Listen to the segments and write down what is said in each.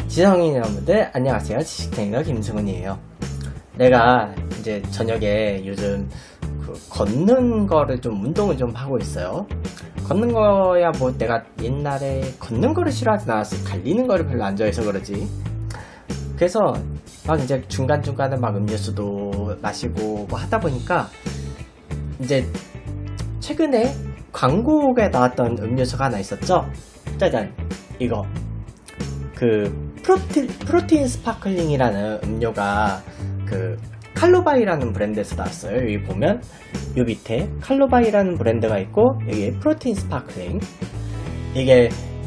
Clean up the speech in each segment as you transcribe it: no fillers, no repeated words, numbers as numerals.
지성인 여러분들 안녕하세요. 지식트레이너 김승훈이에요. 내가 이제 저녁에 요즘 걷는 거를 좀 운동을 좀 하고 있어요. 걷는 거야 뭐 내가 옛날에 걷는 거를 싫어하진 않았어. 달리는 거를 별로 안 좋아해서 그러지. 그래서 막 이제 중간중간에 막 음료수도 마시고 뭐 하다 보니까 이제 최근에 광고에 나왔던 음료수가 하나 있었죠. 짜잔, 이거 프로틴 스파클링이라는 음료가 칼로바이라는 브랜드에서 나왔어요. 여기 보면 요 밑에 칼로바이라는 브랜드가 있고 여기 프로틴 스파클링, 이게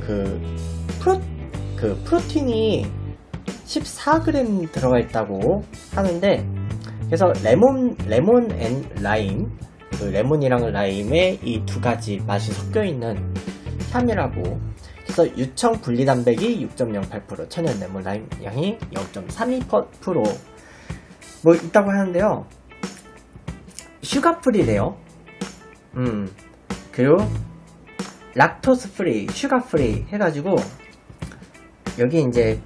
프로틴이 14g 들어가 있다고 하는데, 그래서 레몬 앤 라임, 레몬이랑 라임의 이 두 가지 맛이 섞여 있는 샴이라고. 그래서 유청 분리단백이 6.08%, 천연 레몬 라임 양이 0.32% 뭐 있다고 하는데요. 슈가 프리래요. 그리고 락토스 프리, 슈가 프리 해가지고 여기 이제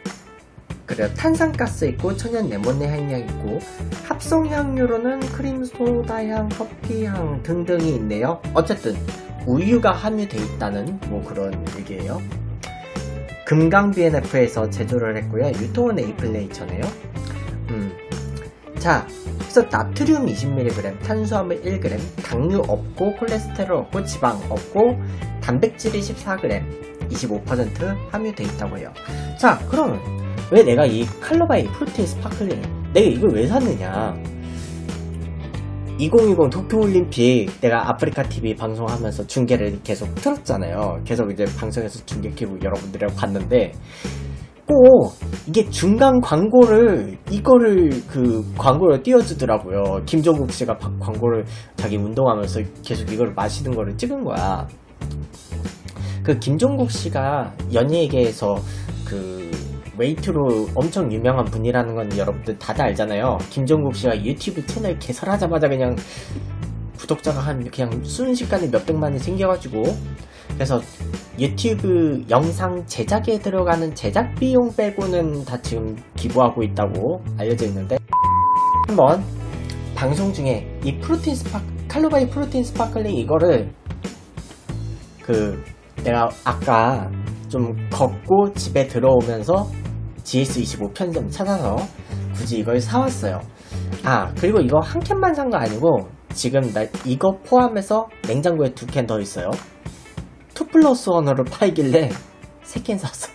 탄산가스 있고 천연 레몬의 향이 있고 합성 향료로는 크림 소다향, 커피향 등등이 있네요. 어쨌든 우유가 함유돼 있다는 뭐 그런 얘기예요. 금강 BNF에서 제조를 했고요. 유통은 에이플네이처네요. 자, 그래서 나트륨 20mg, 탄수화물 1g, 당류 없고 콜레스테롤 없고 지방 없고 단백질이 14g, 25% 함유돼 있다고 해요. 자, 그러면 왜 내가 이 칼로바이 프로틴 스파클링, 내가 이걸 왜 샀느냐? 2020 도쿄올림픽 내가 아프리카TV 방송하면서 중계를 계속 틀었잖아요. 계속 이제 방송에서 중계키고 여러분들이랑 봤는데, 꼭 이게 중간 광고를 광고를 띄워주더라고요. 김종국 씨가 광고를 자기 운동하면서 계속 이걸 마시는 거를 찍은 거야. 김종국 씨가 연예계에서 웨이트로 엄청 유명한 분이라는 건 여러분들 다들 알잖아요. 김종국 씨가 유튜브 채널 개설하자마자 그냥 구독자가 그냥 순식간에 몇백만이 생겨가지고, 그래서 유튜브 영상 제작에 들어가는 제작 비용 빼고는 다 지금 기부하고 있다고 알려져 있는데, 한번 방송 중에 이 칼로바이 프로틴 스파클링 이거를 내가 아까 좀 걷고 집에 들어오면서 GS25 편의점 찾아서 굳이 이걸 사왔어요. 그리고 이거 한 캔만 산 거 아니고 지금 나 이거 포함해서 냉장고에 2캔 더 있어요. 2+1으로 팔길래 3캔 샀어.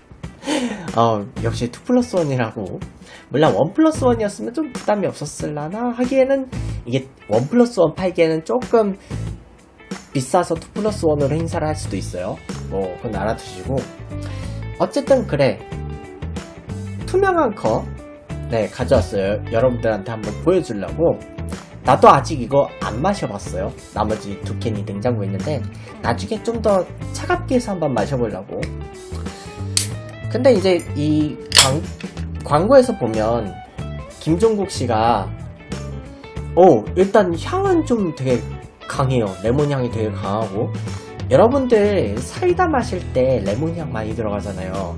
역시 2+1이라고. 물론 1+1이었으면 좀 부담이 없었을라나 하기에는 이게 1+1 팔기에는 조금 비싸서 2+1으로 행사를 할 수도 있어요. 뭐 그건 알아두시고, 어쨌든 그래, 투명한 컵 가져왔어요. 여러분들한테 한번 보여주려고. 나도 아직 이거 안 마셔봤어요. 나머지 2캔이 냉장고에 있는데 나중에 좀 더 차갑게 해서 한번 마셔보려고. 근데 이제 이 광고에서 보면 김종국 씨가 일단 향은 좀 되게 강해요. 레몬 향이 되게 강하고, 여러분들 사이다 마실 때 레몬 향 많이 들어가잖아요.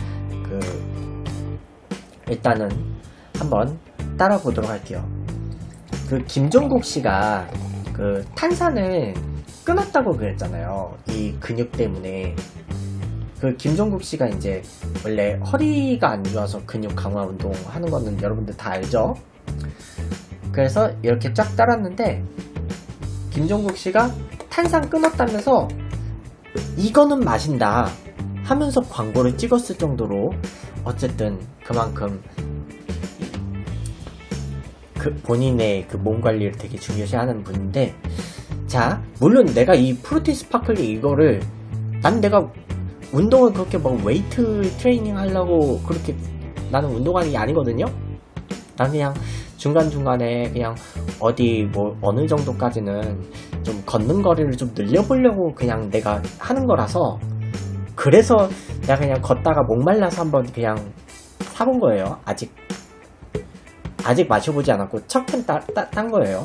일단은 한번 따라 보도록 할게요. 김종국 씨가 탄산을 끊었다고 그랬잖아요. 이 근육 때문에. 김종국 씨가 이제 원래 허리가 안 좋아서 근육 강화 운동 하는 거는 여러분들 다 알죠? 그래서 이렇게 쫙 따랐는데, 김종국 씨가 탄산 끊었다면서 이거는 마신다 하면서 광고를 찍었을 정도로, 어쨌든 그만큼 본인의 몸 관리를 되게 중요시하는 분인데, 자, 물론 내가 이 프로틴 스파클링 이거를, 내가 운동을 그렇게 막 웨이트 트레이닝 하려고 그렇게 나는 운동하는 게 아니거든요. 난 그냥 중간중간에 그냥 어디 뭐 어느 정도까지는 좀 걷는 거리를 좀 늘려보려고 그냥 내가 하는 거라서, 그래서 내가 그냥 걷다가 목말라서 한번 그냥 사본 거예요. 아직 마셔보지 않았고 첫 캔 딴 거예요.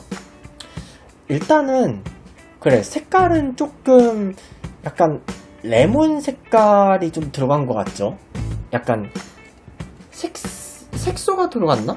일단은 그래, 색깔은 조금 약간 레몬 색깔이 좀 들어간 것 같죠? 약간 색소가 들어갔나?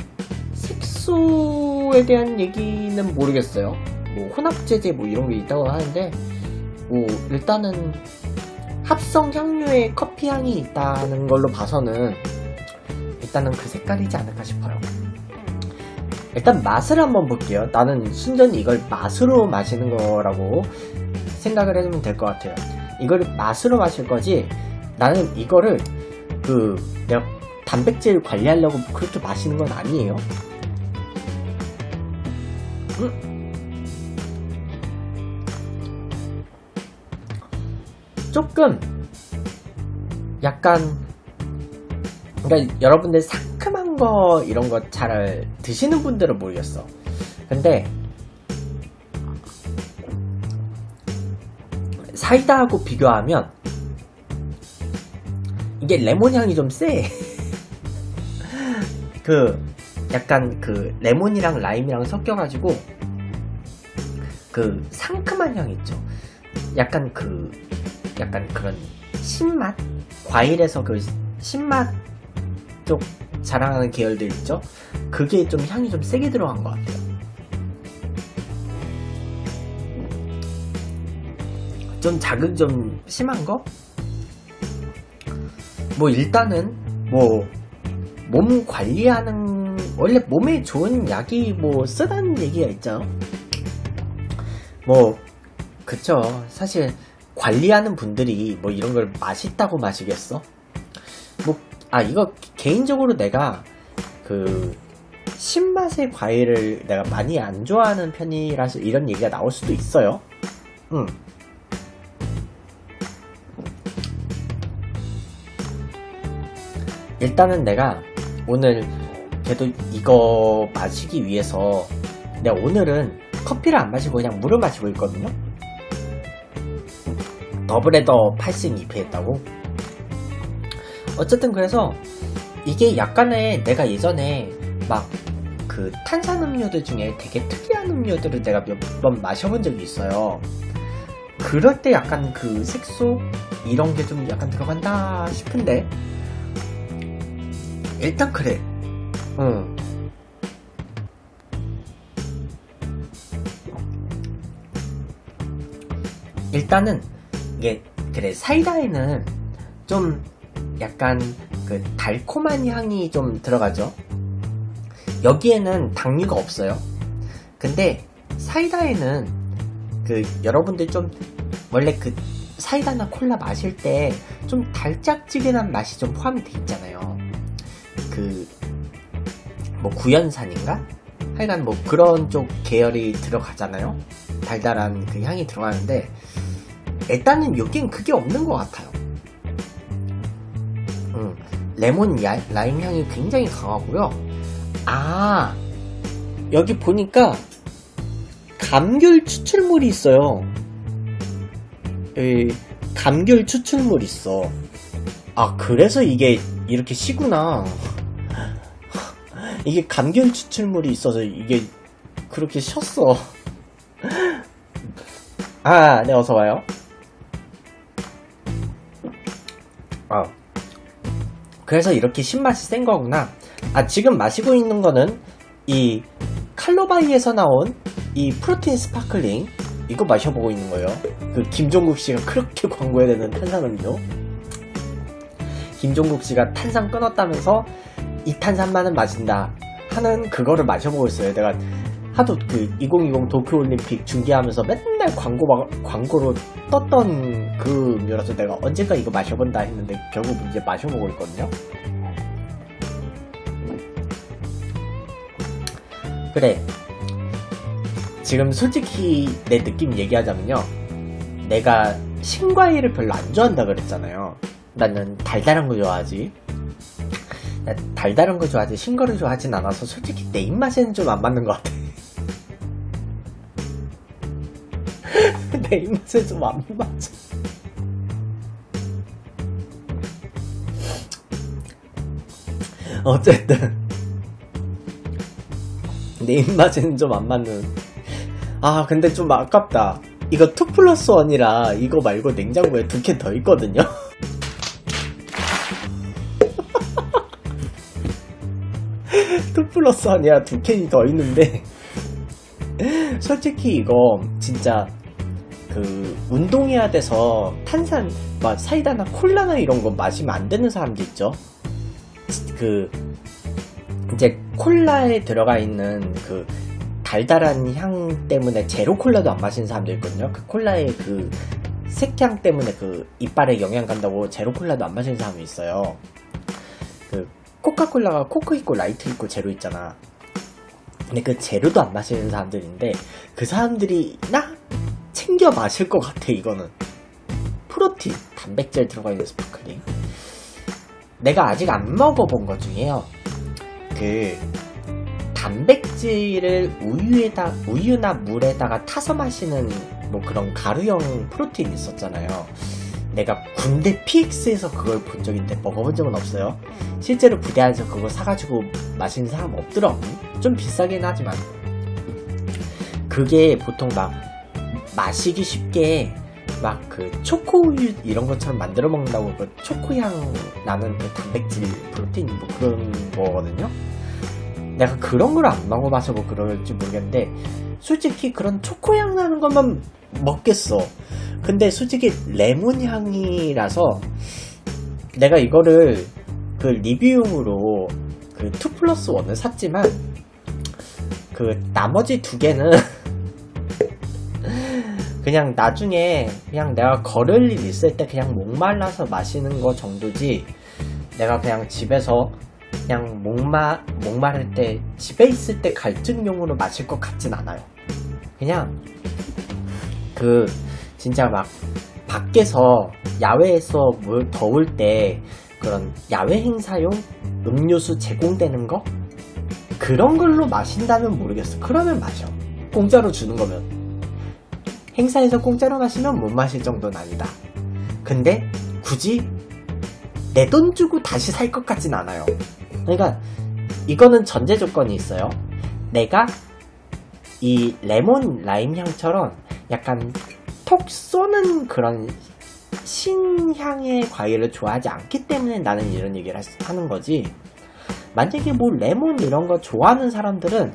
색소에 대한 얘기는 모르겠어요. 뭐 혼합제제 뭐 이런 게 있다고 하는데, 뭐 일단은 합성 향료에 커피 향이 있다는 걸로 봐서는 일단은 그 색깔이지 않을까 싶어요. 일단 맛을 한번 볼게요. 나는 순전히 이걸 맛으로 마시는 거라고 생각을 해주면 될 것 같아요. 이걸 맛으로 마실 거지, 나는 이거를 내가 단백질 관리하려고 그렇게 마시는 건 아니에요. 조금 약간, 그러니까 여러분들 상큼한 거 이런 거 잘 드시는 분들은 모르겠어. 근데 사이다하고 비교하면 이게 레몬 향이 좀 세. 약간 레몬이랑 라임이랑 섞여가지고 상큼한 향 있죠. 약간 그런 신맛? 과일에서 신맛 쪽 자랑하는 계열들 있죠? 그게 좀 향이 좀 세게 들어간 것 같아요. 좀 자극 좀 심한 거? 뭐 일단은 몸 관리하는, 원래 몸에 좋은 약이 쓰다는 얘기가 있죠. 그쵸. 사실 관리하는 분들이 이런 걸 맛있다고 마시겠어? 이거 개인적으로 내가 신맛의 과일을 내가 많이 안 좋아하는 편이라서 이런 얘기가 나올 수도 있어요. 일단은 내가 오늘 그래도 이거 마시기 위해서 내가 오늘은 커피를 안 마시고 그냥 물을 마시고 있거든요. 더블헤더 8승 2패 했다고? 어쨌든 그래서 이게 약간의, 내가 예전에 탄산음료들 중에 되게 특이한 음료들을 내가 몇 번 마셔본 적이 있어요. 그럴 때 약간 색소 이런 게 좀 약간 들어간다 싶은데, 일단 그래. 일단은 이게 그래, 사이다에는 좀 약간 달콤한 향이 좀 들어가죠. 여기에는 당류가 없어요. 근데 사이다에는 여러분들 좀 원래 사이다나 콜라 마실 때 좀 달짝지근한 맛이 좀 포함이 돼 있잖아요. 구연산인가? 하여간 그런 쪽 계열이 들어가잖아요. 달달한 향이 들어가는데, 일단은 여긴 그게 없는 것 같아요. 레몬 라임 향이 굉장히 강하고요. 여기 보니까 감귤 추출물이 있어요. 감귤 추출물 있어. 그래서 이게 이렇게 시구나. 이게 감귤 추출물이 있어서 이게 그렇게 셨어. 네, 어서와요. 그래서 이렇게 신맛이 센 거구나. 지금 마시고 있는 거는 이 칼로바이에서 나온 이 프로틴 스파클링, 이거 마셔보고 있는 거예요. 김종국 씨가 그렇게 광고해야 되는 탄산음료. 김종국 씨가 탄산 끊었다면서 이 탄산만은 마신다 하는 그거를 마셔보고 있어요. 내가 하도 2020 도쿄올림픽 중계하면서 맨날 광고로 떴던 그 음료라서 내가 언젠가 이거 마셔본다 했는데 결국 이제 마셔보고 있거든요. 그래, 지금 솔직히 내 느낌 얘기하자면요, 내가 신과일을 별로 안 좋아한다 그랬잖아요. 나는 달달한 거 좋아하지. 달달한 거 좋아하지 신거를 좋아하진 않아서 솔직히 내 입맛에는 좀 안 맞는 것 같아. 내 입맛에 좀 안 맞아. 어쨌든 내 입맛에는 좀 안 맞는. 근데 좀 아깝다. 이거 2+1이라 이거 말고 냉장고에 2캔 더 있거든요. 2 플러스 1이야. 2캔이 더 있는데 솔직히 이거 진짜 그 운동해야 돼서 탄산 막 사이다나 콜라나 이런 거 마시면 안 되는 사람도 있죠. 그 이제 콜라에 들어가 있는 그 달달한 향 때문에 제로 콜라도 안 마시는 사람도 있거든요. 그 콜라의 그 색향 때문에 그 이빨에 영향 간다고 제로 콜라도 안 마시는 사람이 있어요. 그 코카콜라가 코크 있고 라이트 있고 제로 있잖아. 근데 그 제로도 안 마시는 사람들인데 그 사람들이 나 챙겨 마실 것 같아. 이거는 프로틴, 단백질 들어가 있는 스파클링. 내가 아직 안 먹어본 것 중에요. 그 단백질을 우유나 물에다가 타서 마시는 뭐 그런 가루형 프로틴 있었잖아요. 내가 군대 PX에서 그걸 본 적인데 먹어본 적은 없어요. 실제로 부대 안에서 그거 사가지고 마시는 사람 없더라고. 좀 비싸긴 하지만 그게 보통 막 마시기 쉽게 막 그 초코우유 이런 것처럼 만들어 먹는다고 그 초코향 나는 그 단백질 프로틴 뭐 그런 거거든요. 내가 그런 걸 안 먹어봐서 뭐 그럴지 모르겠는데 솔직히 그런 초코향 나는 것만 먹겠어. 근데 솔직히 레몬 향이라서 내가 이거를 그 리뷰용으로 그 2 플러스 1을 샀지만 그 나머지 2개는 그냥 나중에 그냥 내가 걸을 일 있을 때 그냥 목말라서 마시는 거 정도지 내가 그냥 집에서 그냥 목마를 때 집에 있을 때 갈증용으로 마실 것 같진 않아요. 그냥 그 진짜 막 밖에서 야외에서 더울 때 그런 야외 행사용 음료수 제공되는 거? 그런 걸로 마신다면 모르겠어. 그러면 마셔. 공짜로 주는 거면. 행사에서 공짜로 마시면 못 마실 정도는 아니다. 근데 굳이 내 돈 주고 다시 살 것 같진 않아요. 그러니까 이거는 전제 조건이 있어요. 내가 이 레몬 라임 향처럼 약간 톡 쏘는 그런 신향의 과일을 좋아하지 않기 때문에 나는 이런 얘기를 하는 거지. 만약에 뭐 레몬 이런 거 좋아하는 사람들은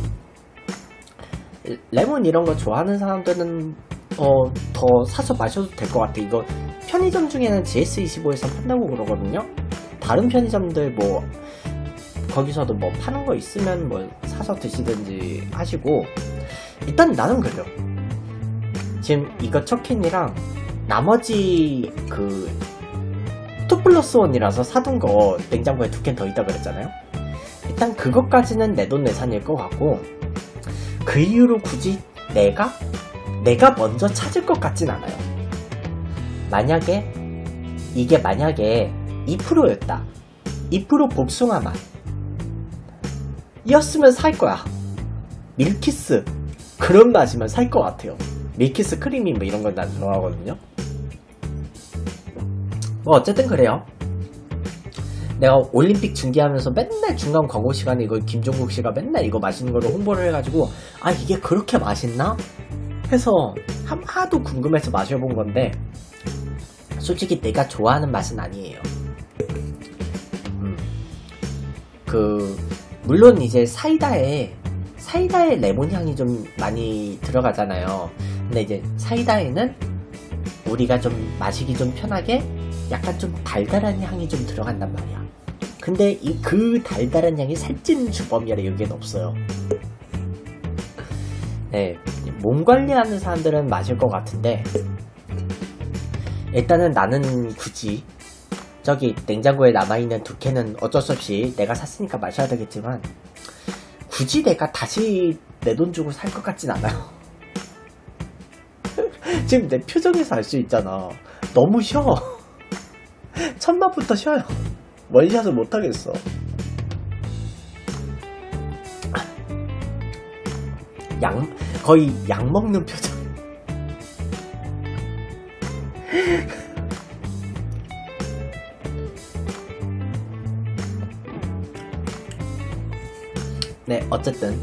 더 사서 마셔도 될 것 같아. 이거 편의점 중에는 GS25에서 판다고 그러거든요. 다른 편의점들 뭐 거기서도 뭐 파는 거 있으면 뭐 사서 드시든지 하시고, 일단 나는 그래요. 지금 이거 첫 캔이랑 나머지 그 2 플러스 1이라서 사둔 거 냉장고에 2캔 더 있다 그랬잖아요. 일단 그것까지는 내돈내산일 것 같고, 그 이후로 굳이 내가 먼저 찾을 것 같진 않아요. 이게 만약에 2%였다. 2% 복숭아 맛 이었으면 살 거야. 밀키스 그런 맛이면 살 것 같아요. 밀키스 크리미 뭐 이런 건 난 좋아하거든요. 뭐 어쨌든 그래요. 내가 올림픽 중계하면서 맨날 중간 광고 시간에 이거 김종국 씨가 맨날 이거 맛있는 거를 홍보를 해가지고, 아 이게 그렇게 맛있나? 해서 하도 궁금해서 마셔본 건데 솔직히 내가 좋아하는 맛은 아니에요. 물론 이제 사이다에 레몬 향이 좀 많이 들어가잖아요. 근데 이제 사이다에는 우리가 좀 마시기 좀 편하게 약간 좀 달달한 향이 좀 들어간단 말이야. 근데 그 달달한 향이 살찐 주범이라 여기엔 없어요. 네, 몸 관리하는 사람들은 마실 것 같은데, 일단은 나는 굳이 저기 냉장고에 남아있는 2캔은 어쩔 수 없이 내가 샀으니까 마셔야 되겠지만, 굳이 내가 다시 내 돈 주고 살 것 같진 않아요. 지금 내 표정에서 알 수 있잖아. 너무 쉬어. 첫맛부터 쉬어요. 원샷을 못하겠어. 거의 약 먹는 표정. 네, 어쨌든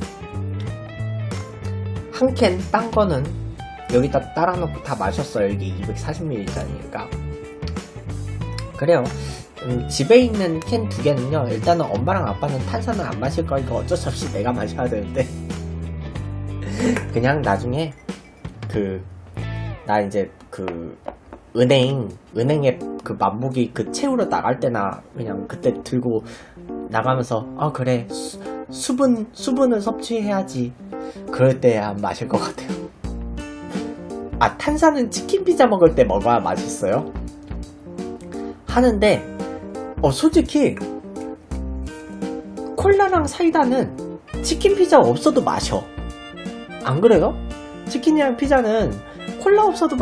한 캔 딴 거는 여기다 따라놓고 다 마셨어요. 이게 240ml짜리니까. 그래요. 집에 있는 캔 2개는요, 일단은 엄마랑 아빠는 탄산을 안 마실 거니까 어쩔 수 없이 내가 마셔야 되는데, 그냥 나중에, 나 이제 은행에 그 만보기 채우러 나갈 때나 그냥 그때 들고 나가면서, 그래, 수분을 섭취해야지. 그럴 때야 마실 것 같아요. 탄산은 치킨 피자 먹을 때 먹어야 맛있어요? 하는데, 솔직히, 콜라랑 사이다는 치킨 피자 없어도 마셔. 안 그래요? 치킨이랑 피자는 콜라 없어도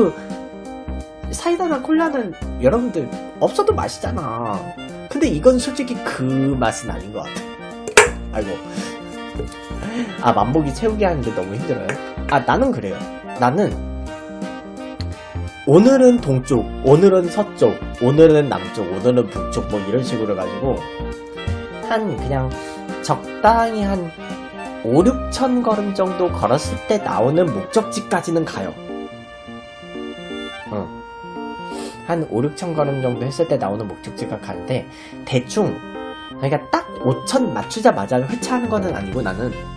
사이다랑 콜라는 여러분들 없어도 마시잖아. 근데 이건 솔직히 그 맛은 아닌 것 같아. 아이고. 만보기 채우기 하는데 너무 힘들어요. 나는 그래요. 나는 오늘은 동쪽, 오늘은 서쪽, 오늘은 남쪽, 오늘은 북쪽 뭐 이런 식으로 해가지고 그냥 적당히 한 5-6천 걸음 정도 걸었을 때 나오는 목적지까지는 가요. 한 5-6천 걸음 정도 했을 때 나오는 목적지가 가는데, 대충 그러니까 딱 5천 맞추자마자 회차하는 거는 아니고, 나는